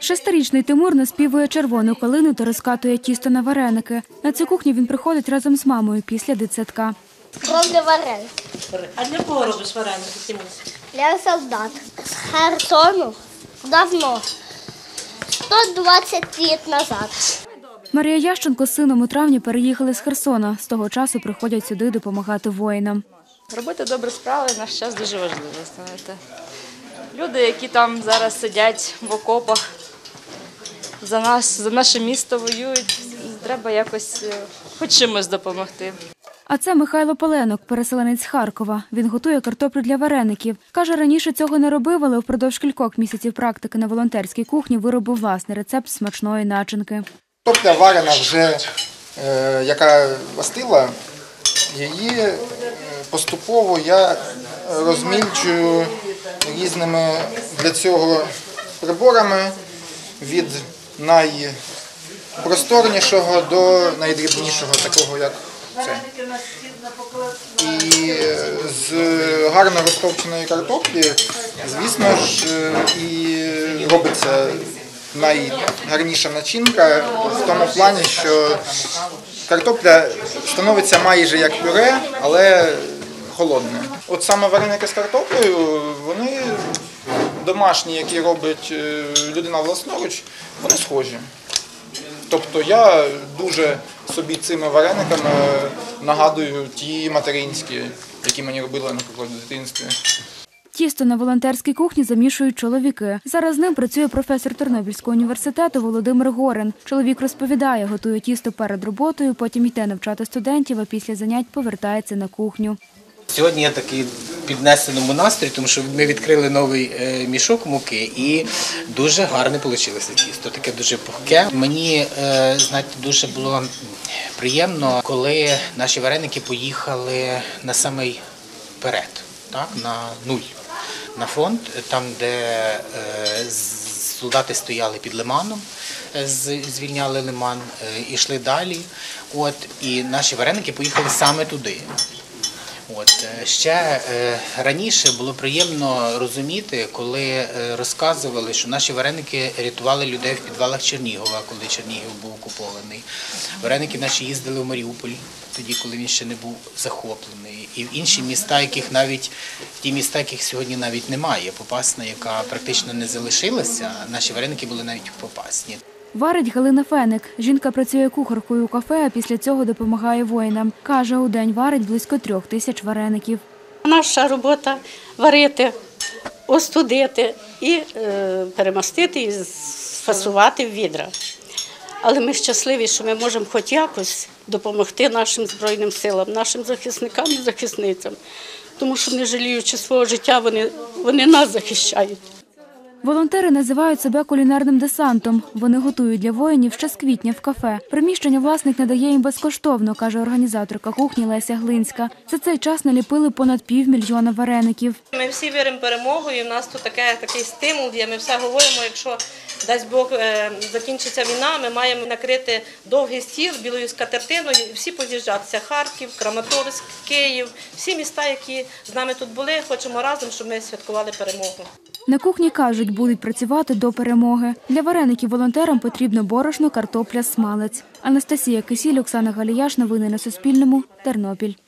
Шестирічний Тимур наспівує червону калину та розкатує тісто на вареники. На цю кухню він приходить разом з мамою після дитсадка. Роблю вареники. А для кого робиш вареники, Тимусь? Для солдат. З Херсону давно, 120 років назад. Марія Ященко з сином у травні переїхали з Херсона. З того часу приходять сюди допомагати воїнам. Робити добрі справи в наш час дуже важливо, знаєте. Люди, які там зараз сидять в окопах, за нас, за наше місто воюють, треба якось хоч чимось допомогти. А це Михайло Паленок, переселенець з Харкова. Він готує картоплю для вареників. Каже, раніше цього не робив, але впродовж кількох місяців практики на волонтерській кухні виробив власний рецепт смачної начинки. Картопля варена вже, яка остила, її поступово я розмільчую різними для цього приборами від найпросторнішого до найдрібнішого, такого як це. І з гарно розтовченої картоплі, звісно ж, і робиться найгарніша начинка в тому плані, що картопля становиться майже як пюре, але холодне. От саме вареники з картоплею, вони домашні, які робить людина власноруч, вони схожі. Тобто я дуже собі цими варениками нагадую ті материнські, які мені робили, наприклад, в дитинстві. Тісто на волонтерській кухні замішують чоловіки. Зараз з ним працює професор Тернопільського університету Володимир Горин. Чоловік розповідає, готує тісто перед роботою, потім йде навчати студентів, а після занять повертається на кухню. Сьогодні я такий в піднесеному настрої, тому що ми відкрили новий мішок муки і дуже гарне вийшло тісто, таке дуже пухке. Мені, знаєте, дуже було приємно, коли наші вареники поїхали на самий перед, так, на нуль, на фронт, там, де солдати стояли під Лиманом, звільняли Лиман, йшли далі, і наші вареники поїхали саме туди. Ще раніше було приємно розуміти, коли розказували, що наші вареники рятували людей в підвалах Чернігова, коли Чернігів був окупований. Вареники наші їздили в Маріуполь, тоді, коли він ще не був захоплений. І в інші міста, ті міста, яких сьогодні навіть немає. Попасна, яка практично не залишилася, наші вареники були навіть в Попасні. Варить Галина Феник. Жінка працює кухаркою у кафе, а після цього допомагає воїнам. Каже, у день варить близько 3000 вареників. Наша робота – варити, остудити і перемастити, і сфасувати в відра. Але ми щасливі, що ми можемо хоч якось допомогти нашим Збройним силам, нашим захисникам і захисницям. Тому що, не жаліючи свого життя, вони нас захищають. Волонтери називають себе кулінарним десантом. Вони готують для воїнів ще з квітня в кафе. Приміщення власник надає їм безкоштовно, каже організаторка кухні Леся Глинська. За цей час наліпили понад 500 000 вареників. Ми всі віримо перемогою, у нас тут такий стимул є, ми все говоримо, якщо, дасть Бог, закінчиться війна, ми маємо накрити довгий стіл білою скатертиною, всі поз'їжджатися. Харків, Краматорськ, Київ, всі міста, які з нами тут були, хочемо разом, щоб ми святкували перемогу. На кухні кажуть, будуть працювати до перемоги. Для вареників волонтерам потрібно борошно, картопля, смалець. Анастасія Кисіль, Оксана Галіяш. Новини на Суспільному. Тернопіль.